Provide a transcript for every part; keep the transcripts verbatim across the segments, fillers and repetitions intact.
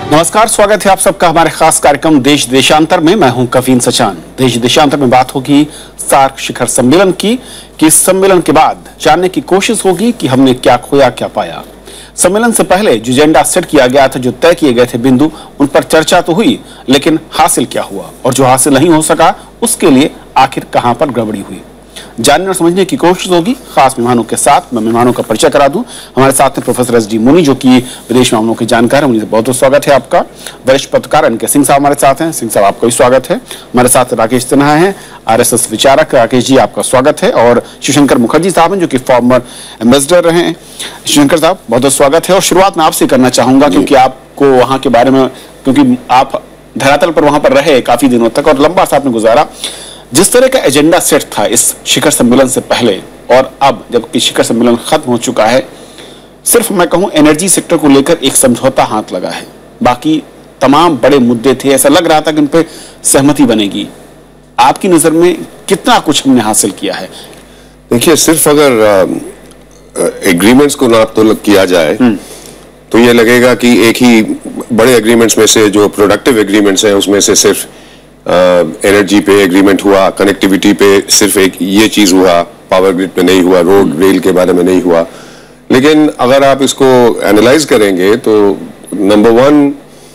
नमस्कार, स्वागत है आप सबका हमारे खास कार्यक्रम देश देशांतर में। मैं हूं कफीन सचान। देश देशांतर में बात होगी सार्क शिखर सम्मेलन की कि इस सम्मेलन के बाद जानने की कोशिश होगी कि हमने क्या खोया क्या पाया। सम्मेलन से पहले जो एजेंडा सेट किया गया था, जो तय किए गए थे बिंदु, उन पर चर्चा तो हुई, लेकिन हासिल क्या हुआ और जो हासिल नहीं हो सका उसके लिए आखिर कहां पर गड़बड़ी हुई, जानने और समझने की कोशिश होगी खास मेहमानों के साथ। मैं मेहमानों का परिचय करा दूं। हमारे साथ हैं प्रोफेसर एस डी मुनि, जो कि विदेश मामलों के जानकार हैं। मुनि से बहुत बहुत स्वागत है आपका। वरिष्ठ पत्रकार एन के सिंह साहब हमारे साथ हैं। सिंह साहब, आपका भी स्वागत है। हमारे साथ राकेश सिन्हा हैं, आर एस एस विचारक। राकेश जी, आपका स्वागत है। और शिवशंकर मुखर्जी साहब हैं, जो कि फॉर्मर एम्बेसडर रहे हैं। शिवशंकर साहब, बहुत बहुत स्वागत है। और शुरुआत मैं आपसे करना चाहूंगा, क्योंकि आपको वहाँ के बारे में, क्योंकि आप धरातल पर वहां पर रहे काफी दिनों तक और लंबा सा आपने गुजारा। जिस तरह का एजेंडा सेट था इस शिखर सम्मेलन से पहले और अब जबकि शिखर सम्मेलन खत्म हो चुका है, सिर्फ मैं कहूं एनर्जी सेक्टर को लेकर एक समझौता हाथ लगा है। बाकी तमाम बड़े मुद्दे थे, ऐसा लग रहा था कि उन पर सहमति बनेगी। आपकी नजर में कितना कुछ हमने हासिल किया है? देखिए, सिर्फ अगर एग्रीमेंट्स को ना तो किया जाए तो ये लगेगा कि एक ही बड़े एग्रीमेंट्स में से जो प्रोडक्टिव एग्रीमेंट्स हैं उसमें से सिर्फ एनर्जी पे एग्रीमेंट हुआ, कनेक्टिविटी पे सिर्फ एक ये चीज हुआ, पावर ग्रिड पे नहीं हुआ, रोड रेल के बारे में नहीं हुआ। लेकिन अगर आप इसको एनालाइज करेंगे तो नंबर वन,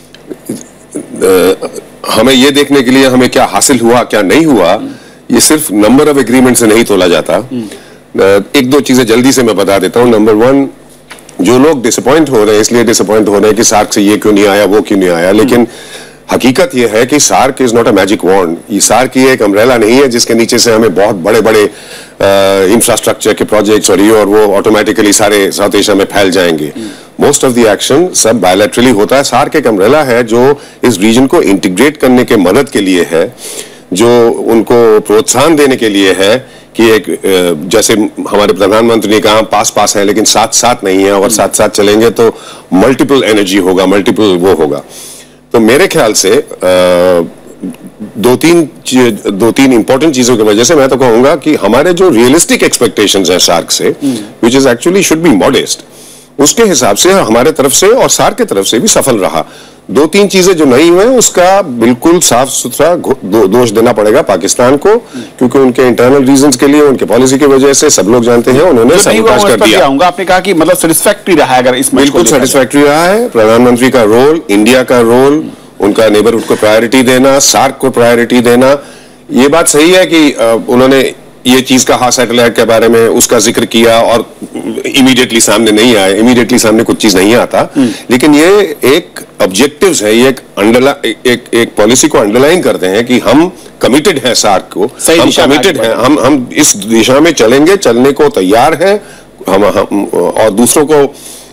हमें ये देखने के लिए हमें क्या हासिल हुआ क्या नहीं हुआ, ये सिर्फ नंबर ऑफ एग्रीमेंट से नहीं तोला जाता। एक दो चीजें जल्दी से मैं बता देता हूँ। नंबर वन, जो लोग डिसअपॉइंट हो रहे हैं, इसलिए डिसअपॉइंट हो रहे हैं कि सार्क से ये क्यों नहीं आया, वो क्यों नहीं आया, लेकिन हकीकत यह है कि SAARC is not a magic wand. ये सार्क ये एक अम्ब्रेला नहीं है जिसके नीचे से हमें बहुत बड़े बड़े इंफ्रास्ट्रक्चर के प्रोजेक्ट्स और ये और वो ऑटोमेटिकली सारे साउथ एशिया में फैल जाएंगे। मोस्ट ऑफ द एक्शन सब बायलैटरली होता है। सार्क एक अम्ब्रेला है जो इस रीजन को इंटीग्रेट करने के मदद के लिए है, जो उनको प्रोत्साहन देने के लिए है कि एक जैसे हमारे प्रधानमंत्री ने कहा, पास पास है लेकिन साथ साथ नहीं है, और साथ साथ चलेंगे तो मल्टीपल एनर्जी होगा, मल्टीपल वो होगा। तो मेरे ख्याल से आ, दो तीन दो तीन इंपॉर्टेंट चीजों की वजह से मैं तो कहूंगा कि हमारे जो रियलिस्टिक एक्सपेक्टेशंस हैं सार्क से, which is actually should be modest, उसके हिसाब से हमारे तरफ से और सार्क की तरफ से भी सफल रहा। दो तीन चीजें जो नहीं हुई उसका बिल्कुल साफ सुथरा दो, दोष देना पड़ेगा पाकिस्तान को, क्योंकि उनके इंटरनल रीजंस के लिए, उनके पॉलिसी की वजह से सब लोग जानते हैं उन्होंने सबूताज कर दिया। आपने कहा कि मतलब सेटिस्फैक्टरी रहा है, अगर इसमें बिल्कुल सेटिस्फैक्टरी रहा है। प्रधानमंत्री का रोल, इंडिया का रोल, उनका नेबरहुड को प्रायोरिटी देना, सार्क को प्रायोरिटी देना, ये बात सही है कि उन्होंने ये चीज कहा सैटेलाइट के बारे में, उसका जिक्र किया और इमीडिएटली सामने नहीं आया। इमीडिएटली सामने कुछ चीज नहीं आता, लेकिन ये एक ऑब्जेक्टिव्स है, ये एक अंडरला एक एक पॉलिसी को अंडरलाइन करते हैं कि हम कमिटेड हैं सार्क को, हम कमिटेड हैं, हम हम इस दिशा में चलेंगे, चलने को तैयार हैं हम, हम और दूसरों को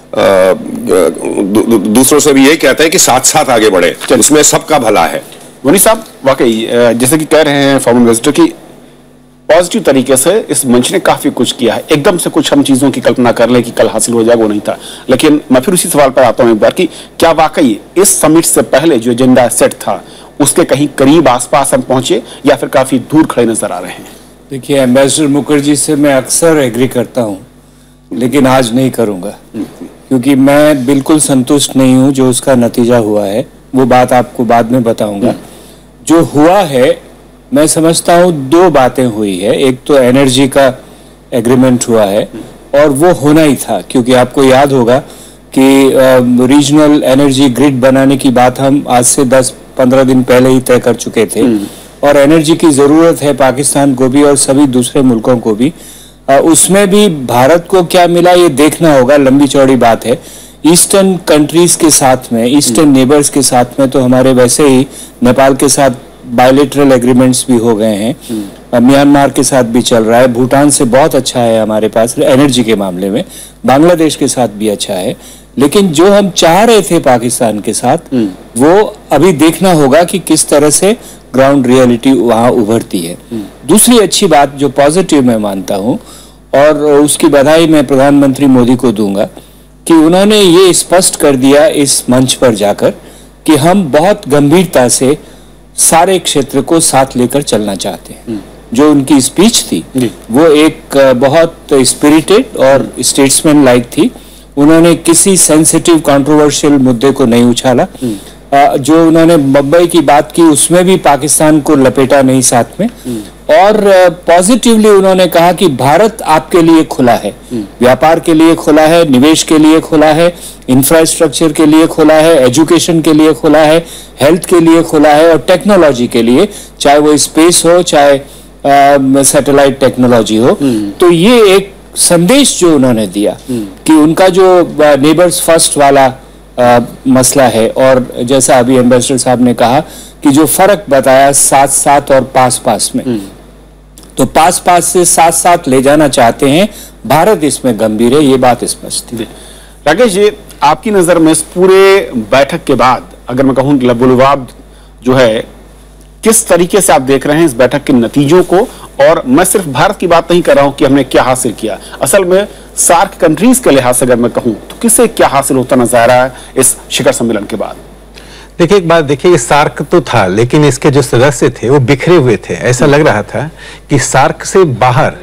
दू, दूसरों से भी यही कहते हैं कि साथ साथ आगे बढ़े, उसमें सबका भला है। मुनि साहब, वाकई जैसे कि कह रहे हैं फॉर्मर एम्बेसडर की, पॉजिटिव तरीके से इस मंच ने काफी कुछ किया है। एकदम से कुछ हम चीजों की कल्पना कर ले कि कल हासिल हो जाएगा, वो नहीं था। लेकिन मैं फिर उसी सवाल पर आता हूं एक बार कि क्या वाकई इस समिट से पहले जो एजेंडा सेट था उसके कहीं करीब आसपास हम पहुंचे या फिर काफी दूर खड़े नजर आ रहे हैं? देखिए, एम्बेसडर मुखर्जी से मैं अक्सर एग्री करता हूं, लेकिन आज नहीं करूंगा, क्योंकि मैं बिल्कुल संतुष्ट नहीं हूं जो उसका नतीजा हुआ है। वो बात आपको बाद में बताऊंगा। जो हुआ है, मैं समझता हूं दो बातें हुई है। एक तो एनर्जी का एग्रीमेंट हुआ है, और वो होना ही था, क्योंकि आपको याद होगा कि रीजनल एनर्जी ग्रिड बनाने की बात हम आज से दस पंद्रह दिन पहले ही तय कर चुके थे, और एनर्जी की जरूरत है पाकिस्तान को भी और सभी दूसरे मुल्कों को भी। आ, उसमें भी भारत को क्या मिला ये देखना होगा, लंबी चौड़ी बात है। ईस्टर्न कंट्रीज के साथ में, ईस्टर्न नेबर्स के साथ में तो हमारे वैसे ही नेपाल के साथ बायलैटरल एग्रीमेंट्स भी हो गए हैं, म्यांमार के साथ भी चल रहा है, भूटान से बहुत अच्छा है हमारे पास एनर्जी के मामले में, बांग्लादेश के साथ भी अच्छा है। लेकिन जो हम चाह रहे थे पाकिस्तान के साथ, वो अभी देखना होगा कि किस तरह से ग्राउंड रियलिटी वहां उभरती है। दूसरी अच्छी बात जो पॉजिटिव मैं मानता हूं, और उसकी बधाई मैं प्रधानमंत्री मोदी को दूंगा, कि उन्होंने ये स्पष्ट कर दिया इस मंच पर जाकर कि हम बहुत गंभीरता से सारे क्षेत्र को साथ लेकर चलना चाहते हैं। जो उनकी स्पीच थी वो एक बहुत स्पिरिटेड और स्टेट्समैन लाइक थी। उन्होंने किसी सेंसिटिव कंट्रोवर्शियल मुद्दे को नहीं उछाला, जो उन्होंने मुंबई की बात की उसमें भी पाकिस्तान को लपेटा नहीं साथ में, और पॉजिटिवली उन्होंने कहा कि भारत आपके लिए खुला है, व्यापार के लिए खुला है, निवेश के लिए खुला है, इंफ्रास्ट्रक्चर के लिए खुला है, एजुकेशन के लिए खुला है, हेल्थ के लिए खुला है और टेक्नोलॉजी के लिए, चाहे वो स्पेस हो चाहे सैटेलाइट टेक्नोलॉजी हो। तो ये एक संदेश जो उन्होंने दिया कि उनका जो नेबर्स फर्स्ट वाला आ, मसला है, और जैसा अभी एम्बेसडर साहब ने कहा कि जो फर्क बताया साथ साथ और पास पास में, तो पास पास से साथ साथ ले जाना चाहते हैं, भारत इसमें गंभीर है, ये बात स्पष्ट है। राकेश जी, आपकी नजर में इस पूरे बैठक के बाद अगर मैं कहूं लबुलवाब जो है, किस तरीके से आप देख रहे हैं इस बैठक के नतीजों को? और मैं सिर्फ भारत की बात नहीं कर रहा हूं कि हमने क्या हासिल किया, असल में सार्क कंट्रीज के लिहाज से अगर मैं कहूं तो किससे क्या हासिल होता नजर आ रहा है इस शिखर सम्मेलन के बाद? देखिए, एक बात देखिए, सार्क तो था लेकिन इसके जो सदस्य थे वो बिखरे हुए थे। ऐसा लग रहा था कि सार्क से बाहर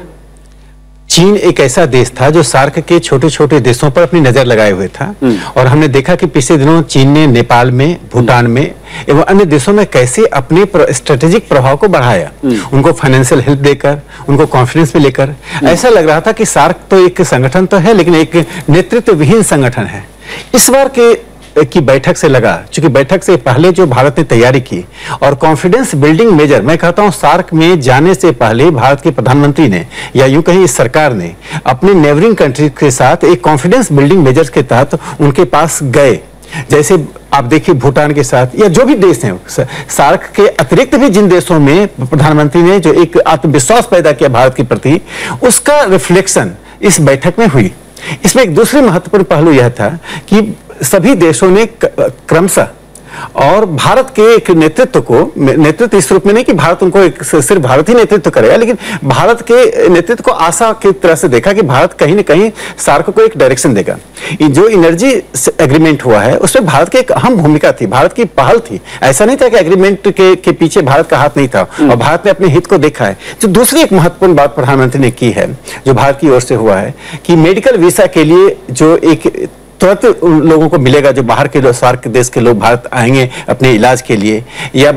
चीन एक ऐसा देश था जो सार्क के छोटे छोटे देशों पर अपनी नजर लगाए हुए था, और हमने देखा कि पिछले दिनों चीन ने नेपाल में, भूटान में एवं अन्य देशों में कैसे अपने स्ट्रेटेजिक प्रभाव को बढ़ाया, उनको फाइनेंशियल हेल्प देकर, उनको कॉन्फिडेंस में लेकर। ऐसा लग रहा था कि सार्क तो एक संगठन तो है लेकिन एक नेतृत्व विहीन संगठन है। इस बार के की बैठक से लगा, क्योंकि बैठक से पहले जो भारत ने तैयारी की और कॉन्फिडेंस बिल्डिंग मेजर, मैं कहता हूं सार्क में जाने से पहले भारत के प्रधानमंत्री ने या यूं कहीं इस सरकार ने अपने नेबरिंग कंट्री के साथ एक कॉन्फिडेंस बिल्डिंग मेजर्स के तहत उनके पास गए। जैसे आप देखिए भूटान के साथ या जो भी देश हैं, सार्क के अतिरिक्त भी जिन देशों में प्रधानमंत्री ने जो एक आत्मविश्वास पैदा किया भारत के प्रति, उसका रिफ्लेक्शन इस बैठक में हुई। इसमें एक दूसरी महत्वपूर्ण पहलू यह था कि सभी देशों ने क्रमशः और भारत के एक नेतृत्व को, नेतृत्व इस रूप में नहीं कि भारत उनको एक सिर्फ भारत ही नेतृत्व करेगा, लेकिन भारत के नेतृत्व को आशा की तरह से देखा कि भारत कहीं न कहीं सार्क को एक डायरेक्शन देगा। जो एनर्जी एग्रीमेंट हुआ है उसमें भारत की एक अहम भूमिका थी, भारत की पहल थी। ऐसा नहीं था कि एग्रीमेंट के, के पीछे भारत का हाथ नहीं था, और भारत ने अपने हित को देखा है। जो दूसरी एक महत्वपूर्ण बात प्रधानमंत्री ने की है, जो भारत की ओर से हुआ है, कि मेडिकल वीसा के लिए जो एक तुरंत उन लोगों को मिलेगा जो बाहर के सार्क देश के लोग भारत आएंगे अपने इलाज के लिए, या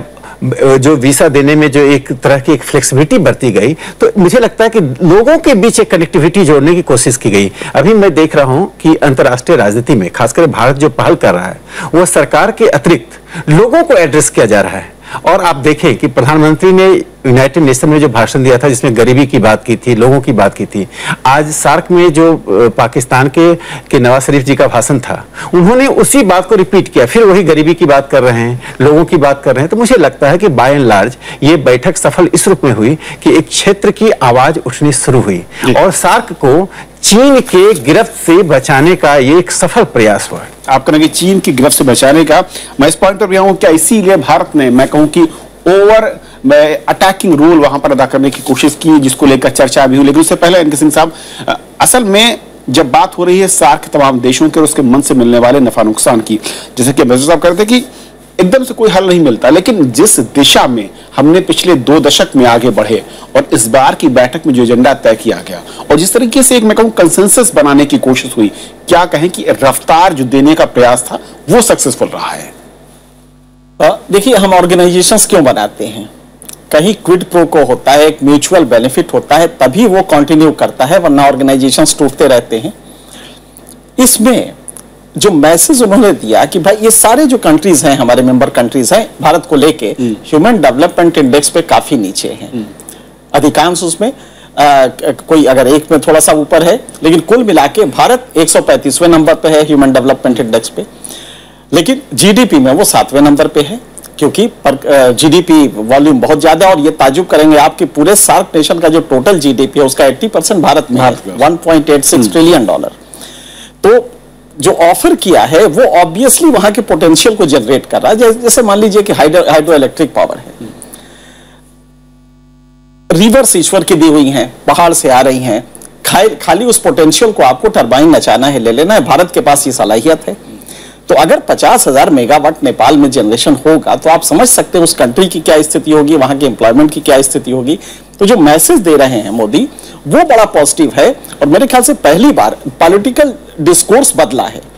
जो वीसा देने में जो एक तरह की एक फ्लेक्सिबिलिटी बरती गई, तो मुझे लगता है कि लोगों के बीच एक कनेक्टिविटी जोड़ने की कोशिश की गई। अभी मैं देख रहा हूं कि अंतर्राष्ट्रीय राजनीति में खासकर भारत जो पहल कर रहा है वह सरकार के अतिरिक्त लोगों को एड्रेस किया जा रहा है। और आप देखें कि प्रधानमंत्री ने यूनाइटेड नेशन में जो भाषण दिया था जिसमें गरीबी की बात की थी, लोगों की बात की थी, आज सार्क में जो पाकिस्तान के, के नवाज शरीफ जी का भाषण था, उन्होंने उसी बात को रिपीट किया, फिर वही गरीबी की बात कर रहे हैं, लोगों की बात कर रहे हैं। तो मुझे लगता है कि बाय एंड लार्ज ये बैठक सफल इस रूप में हुई कि एक क्षेत्र की आवाज उठनी शुरू हुई और सार्क को चीन के गिरफ्त से बचाने का ये एक सफल प्रयास हुआ। आप कहेंगे चीन की गिरफ्त से बचाने का, मैं इस पॉइंट पर भी आऊं, क्या इसीलिए भारत ने, मैं कहूं कि ओवर अटैकिंग रोल वहां पर अदा करने की कोशिश की, जिसको लेकर चर्चा भी हुई। लेकिन उससे पहले एनके सिंह साहब, असल में जब बात हो रही है सार्क तमाम देशों के और उसके मन से मिलने वाले नफा नुकसान की, जैसे कि एम्बेसडर साहब कहते कि एकदम से कोई हल नहीं मिलता, लेकिन जिस दिशा में हमने पिछले दो दशक में आगे बढ़े और इस बार की बैठक में जो एजेंडा तय किया गया और जिस तरीके से एक मैं कहूं कंसेंसस बनाने की कोशिश हुई, क्या कहें कि रफ्तार जो देने का प्रयास था वो सक्सेसफुल रहा है? देखिए, हम ऑर्गेनाइजेशंस क्यों बनाते हैं? कहीं क्विड प्रो को होता है, एक म्यूचुअल बेनिफिट होता है, तभी वो कंटिन्यू करता है, वरना ऑर्गेनाइजेशंस टूटते रहते हैं। इसमें जो मैसेज उन्होंने दिया कि भाई ये सारे जो कंट्रीज हैं, हमारे मेंबर कंट्रीज हैं, भारत को लेके ह्यूमन डेवलपमेंट इंडेक्स पे काफी नीचे हैं। अधिकांश उसमें आ, कोई अगर एक में थोड़ा सा ऊपर है, लेकिन कुल मिला के भारत एक सौ पैंतीसवें नंबर पे है ह्यूमन डेवलपमेंट इंडेक्स पे, लेकिन जीडीपी में वो सातवें नंबर पे है, क्योंकि जीडीपी वॉल्यूम बहुत ज्यादा है। और ये ताजुब करेंगे आप कि पूरे सार्क नेशन का जो टोटल जीडीपी है उसका अस्सी परसेंट भारत में है, one point eight six trillion dollar. तो जो ऑफर किया है वो ऑब्वियसली वहां के पोटेंशियल को जनरेट कर रहा है। जैसे मान लीजिए कि हाइड्रो हाइड्रो इलेक्ट्रिक पावर है, रिवर्स ईश्वर की दी हुई हैं, पहाड़ से आ रही हैं, खाली उस पोटेंशियल को आपको टरबाइन नचाना है, ले लेना है। भारत के पास ये सलाहियत है। तो अगर पचास हजार मेगावाट नेपाल में जनरेशन होगा तो आप समझ सकते हैं उस कंट्री की क्या स्थिति होगी, वहां के एम्प्लॉयमेंट की क्या स्थिति होगी। तो जो मैसेज दे रहे हैं मोदी वो बड़ा पॉजिटिव है, और मेरे ख्याल से पहली बार पॉलिटिकल डिस्कोर्स बदला है।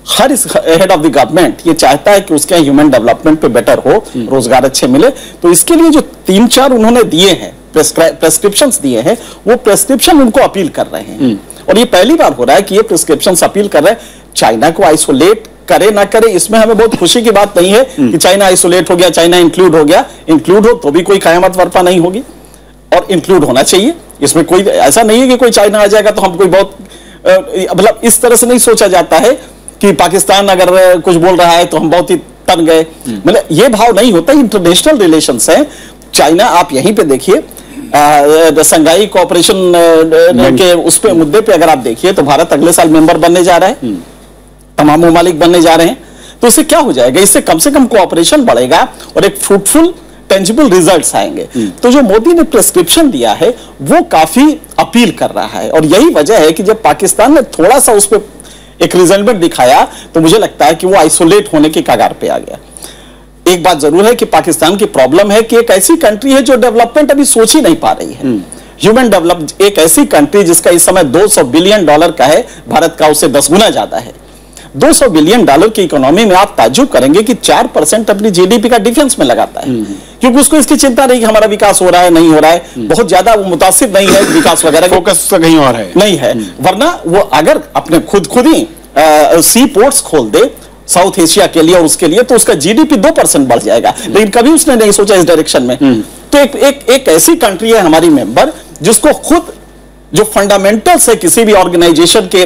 हर इस हेड ऑफ द गवर्नमेंट ये चाहता है कि उसके ह्यूमन डेवलपमेंट पे बेटर हो, रोजगार अच्छे मिले। तो इसके लिए जो तीन चार उन्होंने दिए हैं प्रेस्क्रिप्शंस दिए हैं, वो प्रेस्क्रिप्शन उनको अपील कर रहे हैं। और ये पहली बार हो रहा है कि ये प्रेस्क्रिप्शंस अपील कर रहे हैं। चाइना को आइसोलेट करे ना करे इसमें हमें बहुत खुशी की बात नहीं है कि चाइना आइसोलेट हो गया, चाइना इंक्लूड हो गया। इंक्लूड हो तो भी कोई कयामत बर्पा नहीं होगी, और इंक्लूड होना चाहिए। इसमें कोई ऐसा नहीं है कि कोई चाइना आ जाएगा तो हम कोई बहुत मतलब इस तरह से नहीं सोचा जाता है कि पाकिस्तान अगर कुछ बोल रहा है तो हम बहुत ही तन गए, मतलब ये भाव नहीं होता। इंटरनेशनल रिलेशंस है। चाइना आप यहीं पे देखिए, संघाई कोऑपरेशन के उस पे मुद्दे पे अगर आप देखिए तो भारत अगले साल मेंबर बनने जा रहा है, तमाम ममालिक बनने जा रहे हैं। तो इससे क्या हो जाएगा, इससे कम से कम कोऑपरेशन बढ़ेगा और एक फ्रूटफुल टेंजिबल रिजल्ट्स आएंगे। तो जो मोदी ने प्रेस्क्रिप्शन दिया है वो काफी अपील कर रहा है, और यही वजह है कि जब पाकिस्तान ने थोड़ा सा उस पर एक रिजल्ट दिखाया तो मुझे लगता है कि वो आइसोलेट होने के कगार पे आ गया। एक बात जरूर है कि पाकिस्तान की प्रॉब्लम है कि एक ऐसी कंट्री है जो डेवलपमेंट अभी सोच ही नहीं पा रही है। ह्यूमन डेवलप एक ऐसी कंट्री जिसका इस समय दो सौ बिलियन डॉलर का है, भारत का उससे दस गुना ज्यादा है। दो सौ बिलियन डॉलर की इकोनॉमी में आप ताज्जुब करेंगे कि चार परसेंट अपनी जीडीपी का डिफेंस में लगाता है, क्योंकि उसको इसकी चिंता नहीं कि हमारा विकास हो रहा है नहीं हो रहा है, बहुत ज्यादा वो मुतासिर नहीं है विकास वगैरह, फोकस कहीं और है नहीं है। वरना वो अगर अपने खुद खुद ही सी पोर्ट्स खोल दे साउथ एशिया के लिए और उसके लिए तो उसका जीडीपी दो परसेंट बढ़ जाएगा, लेकिन कभी उसने नहीं सोचा इस डायरेक्शन में। तो एक एक एक ऐसी कंट्री है हमारी मेंबर जिसको खुद जो फंडामेंटल्स है किसी भी ऑर्गेनाइजेशन के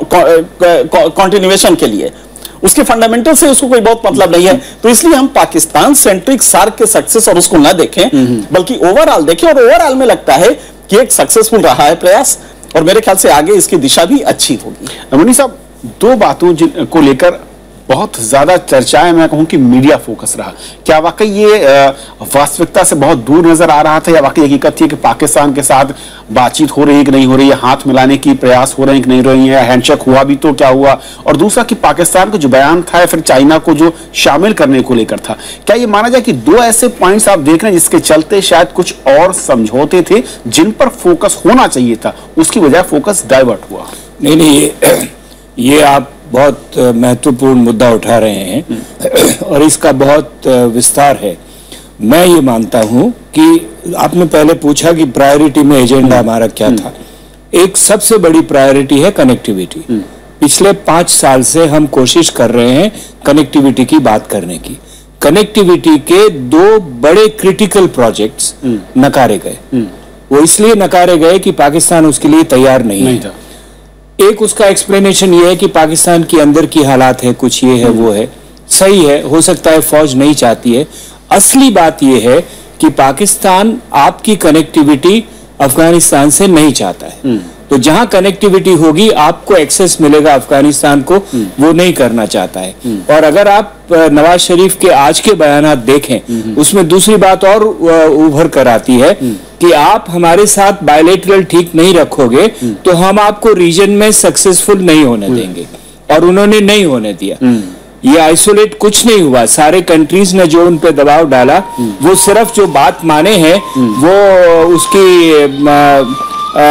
कंटिन्यूएशन के लिए, उसके फंडामेंटल से उसको कोई बहुत मतलब नहीं है। तो इसलिए हम पाकिस्तान सेंट्रिक सार्क के सक्सेस और उसको ना देखें बल्कि ओवरऑल देखें, और ओवरऑल में लगता है कि एक सक्सेसफुल रहा है प्रयास, और मेरे ख्याल से आगे इसकी दिशा भी अच्छी होगी। मुनी साहब, दो बातों को लेकर बहुत ज्यादा चर्चाएं, मैं कहूं कि मीडिया फोकस रहा। क्या वाकई ये वास्तविकता से बहुत दूर नजर आ रहा था, या वाकई हकीकत थी कि पाकिस्तान के साथ बातचीत हो रही है कि नहीं हो रही है, हाथ मिलाने की प्रयास हो रहे हैं कि नहीं हो रही है, हैंडशेक हुआ भी तो क्या हुआ? और दूसरा कि पाकिस्तान का जो बयान था या फिर चाइना को जो शामिल करने को लेकर था, क्या ये माना जाए कि दो ऐसे पॉइंट्स आप देख रहे हैं जिसके चलते शायद कुछ और समझौते थे जिन पर फोकस होना चाहिए था, उसकी वजह फोकस डाइवर्ट हुआ? नहीं नहीं, ये, ये आप बहुत महत्वपूर्ण मुद्दा उठा रहे हैं और इसका बहुत विस्तार है। मैं ये मानता हूं कि आपने पहले पूछा कि प्रायोरिटी में एजेंडा हमारा क्या था। एक सबसे बड़ी प्रायोरिटी है कनेक्टिविटी। पिछले पांच साल से हम कोशिश कर रहे हैं कनेक्टिविटी की बात करने की। कनेक्टिविटी के दो बड़े क्रिटिकल प्रोजेक्ट्स नकारे गए। वो इसलिए नकारे गए कि पाकिस्तान उसके लिए तैयार नहीं, नहीं है। एक उसका एक्सप्लेनेशन ये है कि पाकिस्तान के अंदर की हालात है, कुछ ये है वो है, सही है, हो सकता है फौज नहीं चाहती है। असली बात ये है कि पाकिस्तान आपकी कनेक्टिविटी अफगानिस्तान से नहीं चाहता है। तो जहां कनेक्टिविटी होगी आपको एक्सेस मिलेगा अफगानिस्तान को, वो नहीं करना चाहता है। और अगर आप नवाज शरीफ के आज के बयानात देखें, उसमें दूसरी बात और उभर कर आती है कि आप हमारे साथ बायलैटरल ठीक नहीं रखोगे तो हम आपको रीजन में सक्सेसफुल नहीं होने देंगे, और उन्होंने नहीं होने दिया। ये आइसोलेट कुछ नहीं हुआ, सारे कंट्रीज ने जो उन पे दबाव डाला वो सिर्फ जो बात माने हैं वो उसकी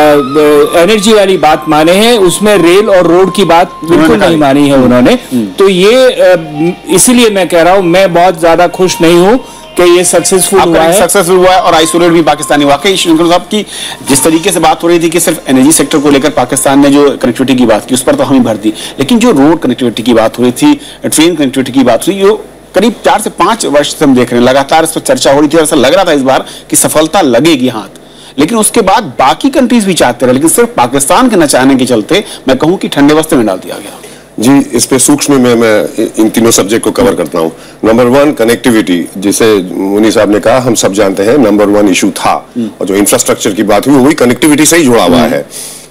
एनर्जी वाली बात माने हैं, उसमें रेल और रोड की बात बिल्कुल नहीं मानी है उन्होंने। तो ये इसलिए मैं कह रहा हूं, मैं बहुत ज्यादा खुश नहीं हूं कि ये सक्सेसफुल हुआ है। सक्सेसफुल हुआ है और आइसोलेट भी पाकिस्तानी। वाकई शंकर साहब की जिस तरीके से बात हो रही थी कि सिर्फ एनर्जी सेक्टर को लेकर पाकिस्तान ने जो कनेक्टिविटी की बात की उस पर तो हम ही भर दी, लेकिन जो रोड कनेक्टिविटी की बात हो रही थी, ट्रेन कनेक्टिविटी की बात हुई, जो करीब चार से पांच वर्ष से हम देख रहे हैं लगातार इस पर चर्चा हो रही थी, और ऐसा लग रहा था इस बार कि सफलता लगेगी हाथ। लेकिन उसके बाद बाकी कंट्रीज भी चाहते रहे, लेकिन सिर्फ पाकिस्तान के न चाहने के चलते मैं कहूं कि ठंडे बस्ते में डाल दिया गया। जी, इस पे सूक्ष्म में मैं इन तीनों सब्जेक्ट को कवर करता हूं। नंबर वन, कनेक्टिविटी, जिसे मुनी साहब ने कहा, हम सब जानते हैं नंबर वन इशू था, और जो इंफ्रास्ट्रक्चर की बात हुई वही कनेक्टिविटी से ही जुड़ा हुआ है।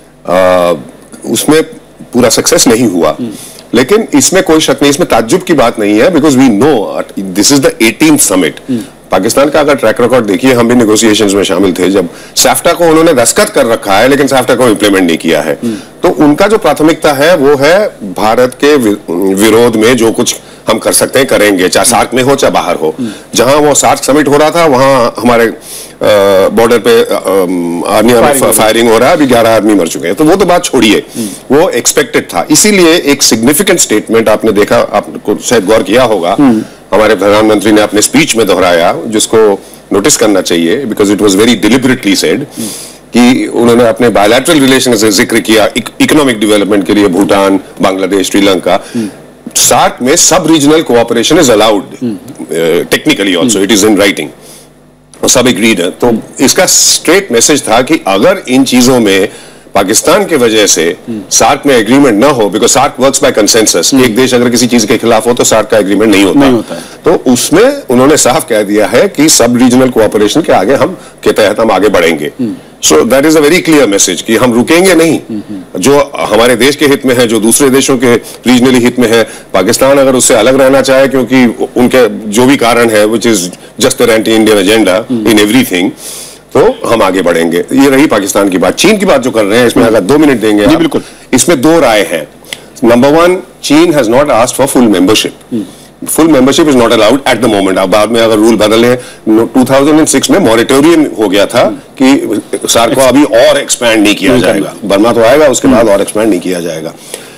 आ, उसमें पूरा सक्सेस नहीं हुआ, लेकिन इसमें कोई शक नहीं, इसमें ताज्जुब की बात नहीं है, because we know this is the eighteenth summit. Pakistan का अगर ट्रैक रिकॉर्ड देखिए, हम भी नेगोशिएशंस में शामिल थे जब सैफ्टा को उन्होंने दस्तखत कर रखा है, लेकिन सैफ्टा को इंप्लीमेंट नहीं किया है। तो उनका जो प्राथमिकता है वो है भारत के विरोध में जो कुछ हम कर सकते हैं, करेंगे, चाहे सार्क में हो चाहे बाहर हो। जहां वो सार्क समिट हो रहा था वहां हमारे बॉर्डर पे आर्मी फायरिंग हो रहा है, अभी ग्यारह आदमी मर चुके हैं, तो वो तो बात छोड़िए, वो एक्सपेक्टेड था। इसीलिए एक सिग्निफिकेंट स्टेटमेंट आपने देखा, आपको शायद गौर किया होगा, हमारे प्रधानमंत्री ने अपने स्पीच में दोहराया, जिसको नोटिस करना चाहिए, because it was very deliberately said, कि उन्होंने अपने बायलैटरल रिलेशन से जिक्र किया इकोनॉमिक डेवलपमेंट के लिए भूटान, बांग्लादेश, श्रीलंका। सार्क में सब regional cooperation is allowed technically also, it is in writing, और सब एग्रीड है। तो इसका स्ट्रेट मैसेज था कि अगर इन चीजों में पाकिस्तान के वजह से सार्क में एग्रीमेंट ना हो, because SAARC works by consensus, एक देश अगर किसी चीज के खिलाफ हो तो सार्क का एग्रीमेंट नहीं होता, नहीं होता है। तो उसमें उन्होंने साफ कह दिया है कि सब रीजनल कोऑपरेशन के आगे हम के तहत हम आगे बढ़ेंगे। So that is a very clear message कि हम रुकेंगे नहीं, जो हमारे देश के हित में है, जो दूसरे देशों के रीजनली हित में है। पाकिस्तान अगर उससे अलग रहना चाहे, क्योंकि उनके जो भी कारण है, which is just their anti Indian agenda in everything, तो हम आगे बढ़ेंगे। ये रही पाकिस्तान की बात। चीन की बात जो कर रहे हैं, इसमें अगर दो मिनट देंगे आप, बिल्कुल। इसमें दो राय है। नंबर वन, चीन has not asked for full membership. Full membership is not allowed at the moment. अब बाद में अगर रूल बदले, टू थाउजेंड सिक्स में मॉरिटोरियम हो गया था कि सार्क को अभी और एक्सपैंड नहीं किया जाएगा। बर्मा तो आएगा, उसके बाद और एक्सपैंड नहीं किया जाएगा।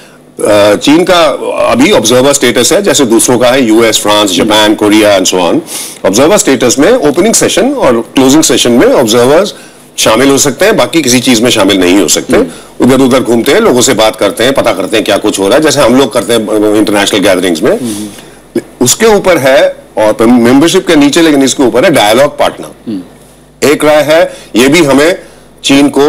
चीन का अभी ऑब्जर्वर स्टेटस है, जैसे दूसरों का है, US, France, Japan, Korea and so on. Observer status में ओपनिंग सेशन और क्लोजिंग सेशन में ऑब्जर्वर्स शामिल हो सकते हैं, बाकी किसी चीज में शामिल नहीं हो सकते। उधर उधर घूमते हैं, लोगों से बात करते हैं, पता करते हैं क्या कुछ हो रहा है, जैसे हम लोग करते हैं इंटरनेशनल गैदरिंग्स में। उसके ऊपर है, और मेंबरशिप के नीचे, लेकिन इसके ऊपर है डायलॉग पार्टनर। एक राय है, ये भी हमें चीन को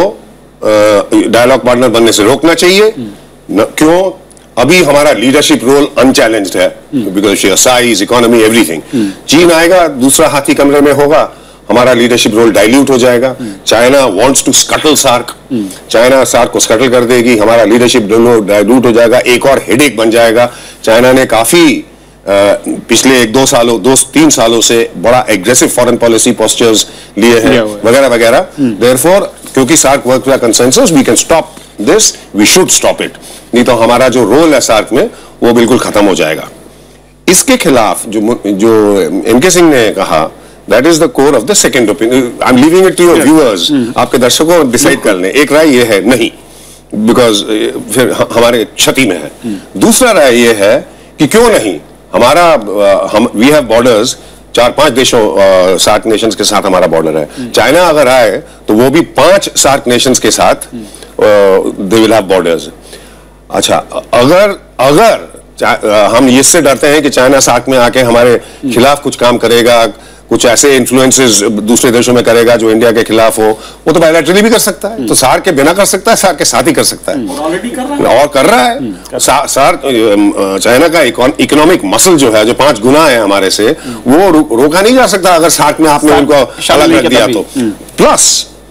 डायलॉग पार्टनर बनने से रोकना चाहिए। न, क्यों? अभी हमारा लीडरशिप रोल अनचैलेंज्ड है, because sheer size, economy, everything. चीन आएगा, दूसरा हाथी कमरे में होगा, हमारा लीडरशिप रोल डाइल्यूट हो जाएगा। China wants to scuttle SAARC, China SAARC को स्कटल कर देगी, हमारा लीडरशिप रोल डाइल्यूट हो जाएगा, एक और हेडेक बन जाएगा। चाइना ने काफी Uh, पिछले एक दो सालों दो तीन सालों से बड़ा एग्रेसिव फॉरेन पॉलिसी पोस्चर्स लिए हैं, वगैरह वगैरह। देयरफॉर, क्योंकि SAARC work by consensus, we can stop this, we should stop it, नहीं तो हमारा जो रोल है सार्क में वो बिल्कुल खत्म हो जाएगा। इसके खिलाफ जो जो एम के सिंह ने कहा, that is the core of the second opinion. I am leaving it to your viewers, आपके दर्शकों डिसाइड कर लें। एक राय ये है नहीं, बिकॉज फिर हमारे क्षति में है। दूसरा राय ये है कि क्यों नहीं, हमारा हम वी हैव बॉर्डर्स, चार पांच देशों सार्क नेशंस के साथ हमारा बॉर्डर है। चाइना अगर आए तो वो भी पांच सार्क नेशंस के साथ दे विल हैव बॉर्डर्स। अच्छा, अगर अगर हम इससे डरते हैं कि चाइना सार्क में आके हमारे खिलाफ कुछ काम करेगा, कुछ ऐसे इन्फ्लुएंसेस दूसरे देशों में करेगा जो इंडिया के खिलाफ हो, वो तो बायलैटरली भी कर सकता है। तो सार्क के बिना कर सकता है, सार्क के साथ ही कर सकता है, ऑलरेडी कर रहा है और कर रहा है। सा, सार्क चाइना का इकोनॉमिक मसल जो है, जो पांच गुना है हमारे से, वो रो, रोका नहीं जा सकता अगर सार्क में आपने उनको अलग कर दिया तो। प्लस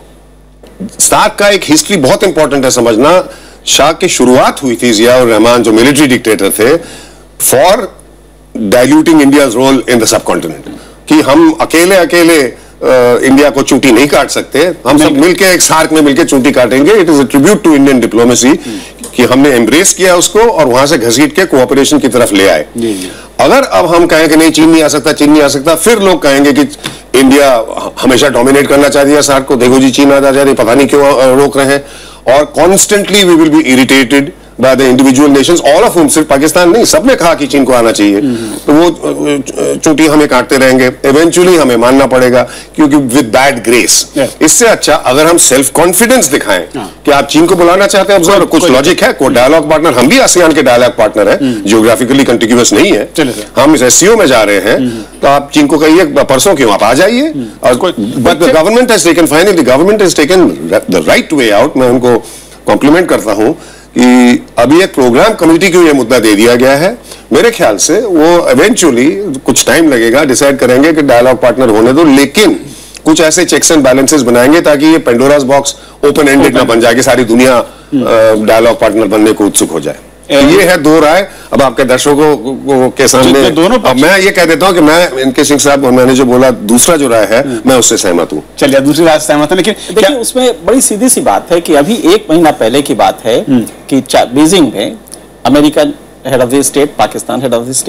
सार्क का एक हिस्ट्री बहुत इंपॉर्टेंट है समझना। सार्क की शुरुआत हुई थी जिया उर रहमान, जो मिलिट्री डिक्टेटर थे, for diluting India's role in the subcontinent, कि हम अकेले अकेले इंडिया को चूंटी नहीं काट सकते, हम सब मिलके एक सार्क में मिलके चूंटी काटेंगे। It is a tribute to Indian diplomacy कि हमने एम्ब्रेस किया उसको और वहां से घसीट के कोऑपरेशन की तरफ ले आए। अगर अब हम कहें कि नहीं चीन नहीं आ सकता, चीन नहीं आ सकता, फिर लोग कहेंगे कि इंडिया हमेशा डोमिनेट करना चाहती है सार्क को, देखो जी चीन आ जा रही है, पता नहीं क्यों रोक रहे हैं। और constantly we will be irritated by the individual nations, all of whom, सिर्फ पाकिस्तान नहीं, सबने कहा कि चीन को आना चाहिए, तो वो चूंटी हमें काटते रहेंगे, इवेंचुअली हमें मानना पड़ेगा, क्योंकि विद बैड ग्रेस। इससे अच्छा अगर हम सेल्फ कॉन्फिडेंस दिखाएं कि आप चीन को बुलाना चाहते हैं, ऑब्जर्व, कुछ लॉजिक है, कोई डायलॉग पार्टनर, हम भी आसियान के डायलॉग पार्टनर है, जियोग्राफिकली कंटिग्यूअस नहीं है, हम इस एससीओ में जा रहे हैं, तो आप चीन को कहिए परसों क्यों, आप आ जाइए। But the government has taken, finally the government has taken the right way out. मैं उनको कॉम्प्लीमेंट करता हूं कि अभी एक प्रोग्राम कमेटी को यह मुद्दा दे दिया गया है। मेरे ख्याल से वो इवेंचुअली, कुछ टाइम लगेगा, डिसाइड करेंगे कि डायलॉग पार्टनर होने दो, लेकिन कुछ ऐसे चेक्स एंड बैलेंसेस बनाएंगे ताकि ये पेंडोरास बॉक्स ओपन एंडेड ना बन जाए कि सारी दुनिया डायलॉग पार्टनर बनने को उत्सुक हो जाए। ये है दो राय। अब आपके दर्शकों के सामने दोनों, अब मैं ये कह देता हूं कि मैं इनके सिंह साहब, मैंने जो बोला दूसरा जो राय है, मैं उससे सहमत हूं। चलिए, दूसरी राय सहमत है, लेकिन देखिए उसमें बड़ी सीधी सी बात है कि अभी एक महीना पहले की बात है कि बीजिंग में American head of the state, Pakistan head of the state,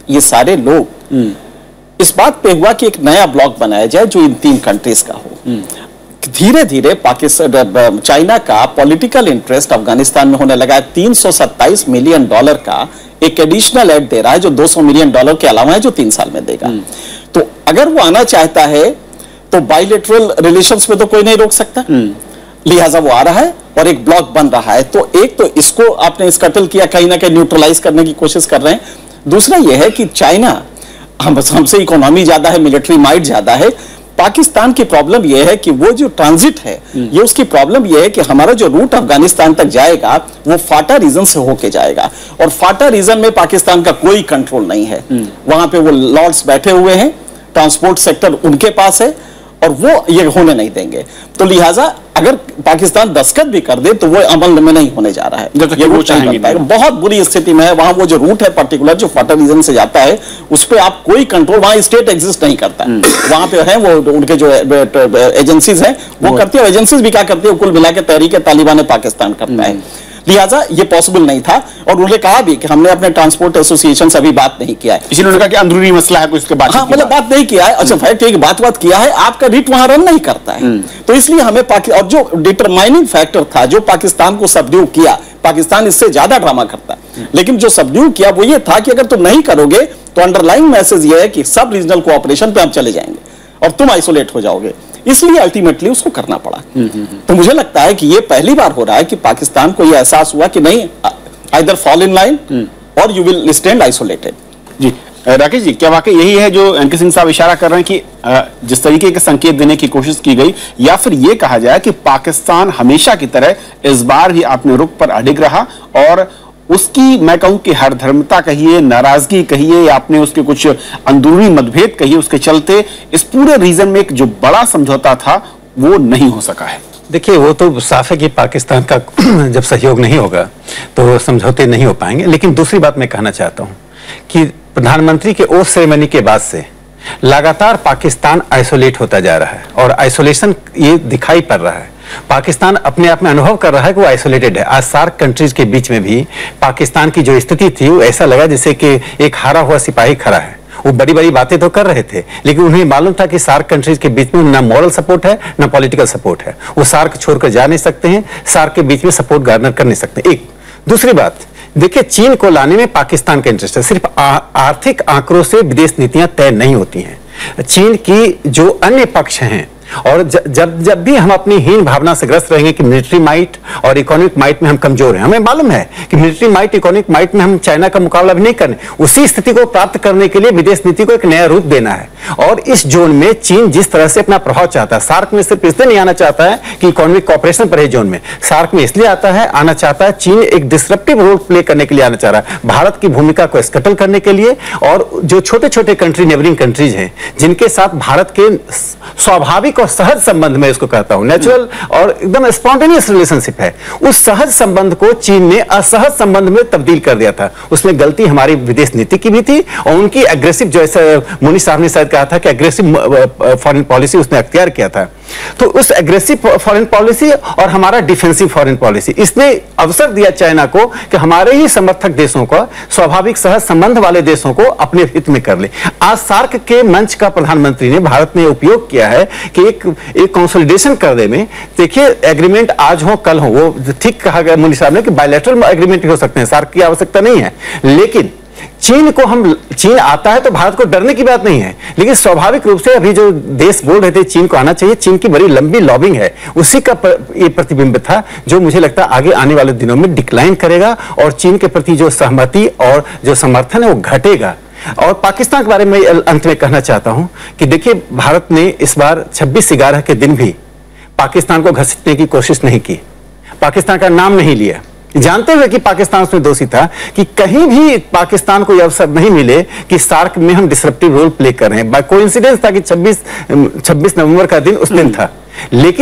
ये सारे लोग इस बात पे हुआ कि एक नया ब्लॉक बनाया जाए जो इन तीन कंट्रीज का हो। धीरे धीरे पाकिस्तान चाइना का पॉलिटिकल इंटरेस्ट अफगानिस्तान में होने लगा है। तीन सौ सत्ताईस मिलियन डॉलर का एक एडिशनल एड दे रहा है जो दो सौ मिलियन डॉलर के अलावा है जो तीन साल में देगा। तो अगर वो आना चाहता है तो बाइलेटरल रिलेशंस में तो कोई नहीं रोक सकता, लिहाजा वो आ रहा है और एक ब्लॉक बन रहा है। तो एक तो इसको आपने स्कटल किया, कहीं ना कहीं न्यूट्रलाइज करने की कोशिश कर रहे हैं। दूसरा यह है कि चाइना हम हमसे इकोनॉमी ज्यादा है, मिलिट्री माइट ज्यादा है। पाकिस्तान की प्रॉब्लम यह है कि वो जो ट्रांजिट है, ये उसकी प्रॉब्लम यह है कि हमारा जो रूट अफगानिस्तान तक जाएगा वो फाटा रीजन से होके जाएगा और फाटा रीजन में पाकिस्तान का कोई कंट्रोल नहीं है। वहां पे वो लॉर्ड्स बैठे हुए हैं, ट्रांसपोर्ट सेक्टर उनके पास है और वो ये होने नहीं देंगे। तो लिहाजा अगर पाकिस्तान दस्तखत भी कर दे तो वो अमल में नहीं होने जा रहा है, ये वो चाहेंगे। बहुत बुरी स्थिति में है। वहां वो जो रूट है पर्टिकुलर जो फाटा रीजन से जाता है उस पर आप कोई कंट्रोल, वहां स्टेट एग्जिस्ट नहीं करता। वहां पे है वो उनके जो एजेंसीज हैं वो करती है। एजेंसीज भी क्या करती है, कुल मिला के तहरीक तालिबान पाकिस्तान करता है। लिहाजा ये पॉसिबल नहीं था और उन्होंने कहा भी कि हमने अपने ट्रांसपोर्ट एसोसिएशन से अभी बात नहीं किया है। इसीलिए उन्होंने कहा कि अंदरूनी मसला है, उसके बाद हाँ मतलब बात नहीं किया है। अच्छा फैक्ट एक बात बात किया है, आपका रीट वहां रन नहीं करता है। तो इसलिए हमें पाकिस्तान और जो डिटरमाइनिंग फैक्टर था जो पाकिस्तान को सबड्यू किया, पाकिस्तान इससे ज्यादा ड्रामा करता है, लेकिन जो सबड्यू किया वो ये था कि अगर तुम नहीं करोगे तो अंडरलाइंग मैसेज ये है कि सब रीजनल कोऑपरेशन पे हम चले जाएंगे और तुम आइसोलेट हो जाओगे। इसलिए अल्टीमेटली उसको करना पड़ा। तो मुझे लगता है कि ये पहली बार हो रहा है कि पाकिस्तान को ये एहसास हुआ कि नहीं, आइदर फॉल इन लाइन और यू विल स्टैंड आइसोलेटेड। जी राकेश जी, क्या वाकई यही है जो एनके सिंह साहब इशारा कर रहे हैं कि जिस तरीके के संकेत देने की कोशिश की गई, या फिर यह कहा जाए कि पाकिस्तान हमेशा की तरह इस बार भी अपने रुख पर अडिग रहा और उसकी, मैं कहूं कि हर धर्मता कहिए, नाराजगी कहिए या आपने उसके कुछ अंदरूनी मतभेद कहिए, उसके चलते इस पूरे रीजन में एक जो बड़ा समझौता था वो नहीं हो सका है। देखिए वो तो साफ है कि पाकिस्तान का जब सहयोग नहीं होगा तो समझौते नहीं हो पाएंगे। लेकिन दूसरी बात मैं कहना चाहता हूं कि प्रधानमंत्री के ओथ सेरेमनी के बाद से लगातार पाकिस्तान आइसोलेट होता जा रहा है और आइसोलेशन ये दिखाई पड़ रहा है। पाकिस्तान अपने आप में अनुभव कर रहा है कि वो आइसोलेटेड है। आज सार्क कंट्रीज के बीच में भी पाकिस्तान की जो स्थिति थी वो ऐसा लगा जैसे कि एक हारा हुआ सिपाही खड़ा है। वो बड़ी बड़ी बातें तो कर रहे थे लेकिन उन्हें मालूम था कि सार्क कंट्रीज के बीच में ना मॉरल सपोर्ट है ना पॉलिटिकल सपोर्ट है। वो सार्क छोड़कर जा नहीं सकते हैं, सार्क के बीच में सपोर्ट गार्नर कर नहीं सकते। एक दूसरी बात, देखिए चीन को लाने में पाकिस्तान का इंटरेस्ट है। सिर्फ आर्थिक आंकड़ों से विदेश नीतियां तय नहीं होती हैं। चीन की जो अन्य पक्ष हैं और जब जब भी हम अपनी हीन भावना से ग्रस्त रहेंगे कि मिलिट्री माइट और इकोनॉमिक माइट में हम कमजोर हैं, हमें मालूम है कि मिलिट्री माइट इकोनॉमिक माइट में हम चाइना का मुकाबला भी नहीं करने, उसी स्थिति को प्राप्त करने के लिए विदेश नीति को एक नया रूप देना है। और इस जोन में चीन जिस तरह से अपना प्रभाव चाहता है, सार्क में सिर्फ इसलिए नहीं आना चाहता है कि इकोनॉमिक कॉपरेशन पर है जोन में, सार्क में इसलिए आता है आना चाहता है चीन एक डिसरप्टिव रोल प्ले करने के लिए आना चाह रहा है, भारत की भूमिका को स्कटल करने के लिए। और जो छोटे छोटे कंट्री, नेबरिंग कंट्रीज हैं जिनके साथ भारत के स्वाभाविक और सहज संबंध मैं इसको कहता हूं, नेचुरल और एकदम स्पॉन्टेनियस रिलेशनशिप है, उस सहज संबंध को चीन ने असहज संबंध में तब्दील कर दिया था। उसमें गलती हमारी विदेश नीति की भी थी और उनकी एग्रेसिव, जैसे मुनीष साहब ने शायद कहा था कि एग्रेसिव फॉरेन पॉलिसी उसने अख्तियार किया था। तो उस एग्रेसिव फॉरेन पॉलिसी और हमारा डिफेंसिव फॉरेन पॉलिसी, इसने अवसर दिया चाइना को कि हमारे ही समर्थक देशों का, स्वाभाविक सहज संबंध वाले देशों को अपने हित में कर ले। आज सार्क के मंच का प्रधानमंत्री ने, भारत ने उपयोग किया है कि एक एक कंसोलिडेशन करने में, देखिए एग्रीमेंट आज हो कल हो, वो ठीक कहा गया मुनीष साहब ने कि बायलैटरल एग्रीमेंट हो सकते हैं, सार्क की आवश्यकता नहीं है। लेकिन चीन को हम, चीन आता है तो भारत को डरने की बात नहीं है, लेकिन स्वाभाविक रूप से अभी जो देश बोल रहे थे चीन को आना चाहिए, चीन की बड़ी लंबी लॉबिंग है, उसी का ये प्रतिबिंब था जो मुझे लगता है आगे आने वाले दिनों में डिक्लाइन करेगा और चीन के प्रति जो सहमति और जो समर्थन है वो घटेगा। और पाकिस्तान के बारे में अंत में कहना चाहता हूं कि देखिए भारत ने इस बार छब्बीस ग्यारह के दिन भी पाकिस्तान को घसीटने की कोशिश नहीं की, पाकिस्तान का नाम नहीं लिया, जानते हुए कि पाकिस्तान उसमें दोषी था, कि कहीं भी पाकिस्तान को यह अवसर नहीं मिले कि सार्क में हम डिसरप्टिव रोल प्ले कर रहे हैं। बाय कोइंसिडेंस था कि छब्बीस छब्बीस नवंबर का दिन उस दिन था, लेकिन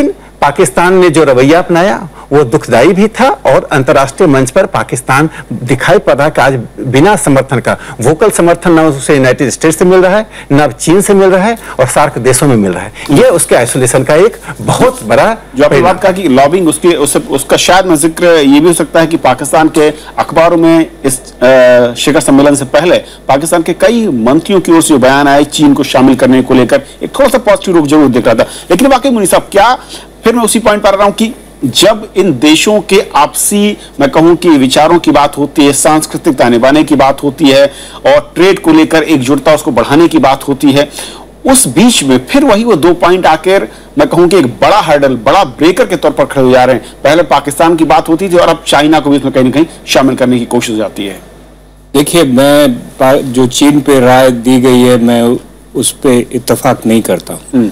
पाकिस्तान ने जो रवैया अपनाया वो दुखदाई भी था और अंतर्राष्ट्रीय मंच पर पाकिस्तान दिखाई पड़ रहा है कि आज बिना समर्थन का, वोकल समर्थन न उसे यूनाइटेड स्टेट्स से मिल रहा है, न चीन से मिल रहा है और सार्क देशों में मिल रहा है। ये उसके आइसोलेशन का एक बहुत बड़ा जो आपने बात कहा कि लॉबिंग, उसके उस, उसका शायद में जिक्र ये भी हो सकता है कि पाकिस्तान के अखबारों में इस शिखर सम्मेलन से पहले पाकिस्तान के कई मंत्रियों की ओर से बयान आए चीन को शामिल करने को लेकर, एक थोड़ा सा पॉजिटिव रुख जरूर दिख रहा था। लेकिन वाकई मुनीर साहब, क्या फिर मैं उसी पॉइंट पर आ रहा हूं कि जब इन देशों के आपसी, मैं कहूं कि विचारों की बात होती है, सांस्कृतिक ताने बाने की बात होती है और ट्रेड को लेकर एकजुटता उसको बढ़ाने की बात होती है, उस बीच में फिर वही वो दो पॉइंट आकर मैं कहूं कि एक बड़ा हर्डल, बड़ा ब्रेकर के तौर पर खड़े हो जा रहे हैं। पहले पाकिस्तान की बात होती थी और अब चाइना को भी इसमें कहीं ना कहीं शामिल करने की कोशिश हो जाती है। देखिए, मैं जो चीन पे राय दी गई है मैं उस पे इत्तेफाक नहीं करता हूं।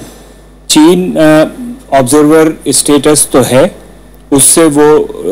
चीन ऑब्जर्वर स्टेटस तो है, उससे वो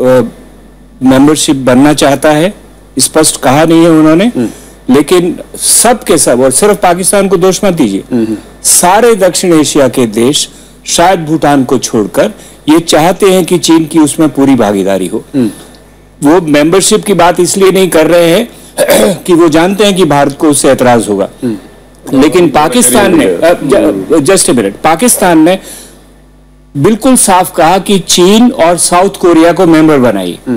मेंबरशिप बनना चाहता है, स्पष्ट कहा नहीं है उन्होंने, लेकिन सब के सब, और सिर्फ पाकिस्तान को दोष मत दीजिए, सारे दक्षिण एशिया के देश शायद भूटान को छोड़कर ये चाहते हैं कि चीन की उसमें पूरी भागीदारी हो। वो मेंबरशिप की बात इसलिए नहीं कर रहे हैं कि वो जानते हैं कि भारत को उससे एतराज होगा, लेकिन पाकिस्तान ने, जस्ट ए मिनट, पाकिस्तान ने बिल्कुल साफ कहा कि चीन और साउथ कोरिया को मेंबर बनाइए।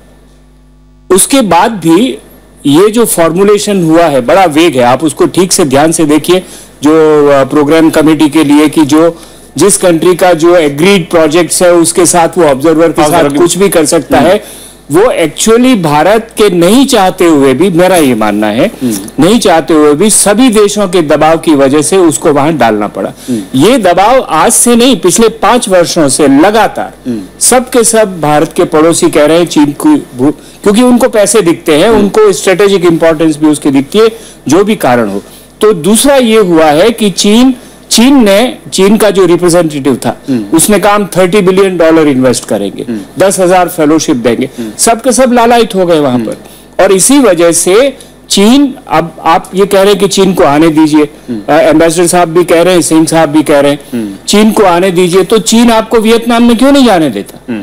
उसके बाद भी ये जो फॉर्मुलेशन हुआ है बड़ा वेग है, आप उसको ठीक से ध्यान से देखिए, जो प्रोग्राम कमेटी के लिए कि जो जिस कंट्री का जो एग्रीड प्रोजेक्ट्स है उसके साथ वो ऑब्जर्वर के साथ कुछ भी कर सकता है, वो एक्चुअली भारत के नहीं चाहते हुए भी, मेरा ये मानना है, नहीं चाहते हुए भी सभी देशों के दबाव की वजह से उसको वहां डालना पड़ा। ये दबाव आज से नहीं, पिछले पांच वर्षों से लगातार सब के सब भारत के पड़ोसी कह रहे हैं चीन को, क्योंकि उनको पैसे दिखते हैं, उनको स्ट्रेटेजिक इंपॉर्टेंस भी उसकी दिखती है, जो भी कारण हो। तो दूसरा ये हुआ है कि चीन चीन ने, चीन का जो रिप्रेजेंटेटिव था उसने कहा हम तीस बिलियन डॉलर इन्वेस्ट करेंगे, दस हजार फेलोशिप देंगे, सबके सब लालायित हो गए वहां पर। और इसी वजह से चीन, अब आप ये कह रहे हैं कि चीन को आने दीजिए, एम्बेसडर साहब भी कह रहे हैं, सिंह साहब भी कह रहे हैं चीन को आने दीजिए, तो चीन आपको वियतनाम में क्यों नहीं जाने देता?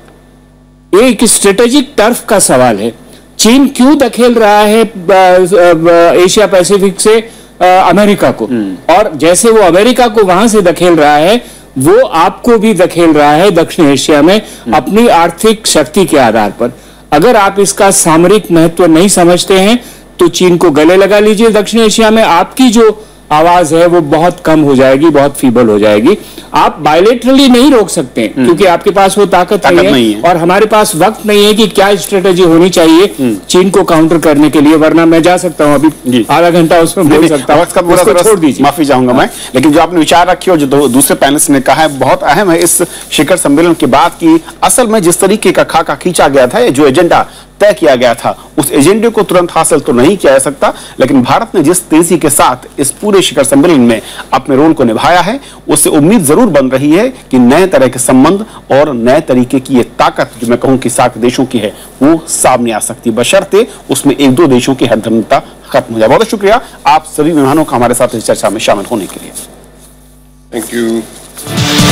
ये एक स्ट्रेटेजिक टर्फ का सवाल है। चीन क्यों धकेल रहा है एशिया पैसिफिक से अमेरिका को, और जैसे वो अमेरिका को वहां से धकेल रहा है, वो आपको भी धकेल रहा है दक्षिण एशिया में अपनी आर्थिक शक्ति के आधार पर। अगर आप इसका सामरिक महत्व नहीं समझते हैं तो चीन को गले लगा लीजिए। दक्षिण एशिया में आपकी जो आवाज है वो बहुत कम हो जाएगी, बहुत फीबल हो जाएगी। आप बायलेटरली नहीं रोक सकते हैं क्योंकि आपके पास वो ताकत, ताकत नहीं, नहीं है, और हमारे पास वक्त नहीं है कि क्या स्ट्रेटेजी होनी चाहिए चीन को काउंटर करने के लिए, वरना मैं जा सकता हूं अभी आधा घंटा उसमें बोल सकता हूं, छोड़ दीजिए, माफी चाहूंगा मैं। लेकिन जो आपने विचार रखी और जो दूसरे पैनलिस्ट ने कहा है बहुत अहम है इस शिखर सम्मेलन के बाद की, असल में जिस तरीके का खाका खींचा गया था, जो एजेंडा तय किया गया था, उस एजेंडे को तुरंत हासिल तो नहीं किया जा सकता, लेकिन भारत ने जिस तेजी के साथ इस पूरे शिखर सम्मेलन में अपने रोल को निभाया है, उससे उम्मीद जरूर बन रही है कि नए तरह के संबंध और नए तरीके की ये ताकत, जो मैं कहूं कि सार्क देशों की है, वो सामने आ सकती है, बशर्ते उसमें एक दो देशों की हरदमता खत्म हो जाए। बहुत शुक्रिया आप सभी मेहमानों का हमारे साथ इस चर्चा में शामिल होने के लिए। Thank you.